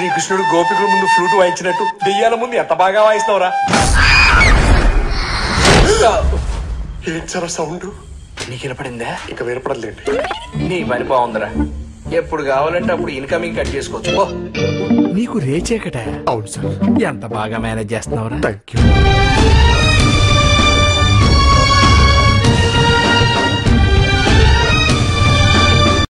శ్రీకృష్ణుడు గోపికుల ముందు ఫ్లూట్ వాయించినట్టు దెయ్యాల ముందు ఎంత బాగా వాయిస్తావురా. ఏం చాలా సౌండ్ నీకు వినపడిందా? ఇక వినపడలేండి. నీ పని బాగుందిరా. ఎప్పుడు కావాలంటే అప్పుడు ఇన్కమింగ్ కట్ చేసుకోవచ్చు. నీకు రేచేకట? అవును సార్. ఎంత బాగా మేనేజ్ చేస్తున్నావురా. Thank you.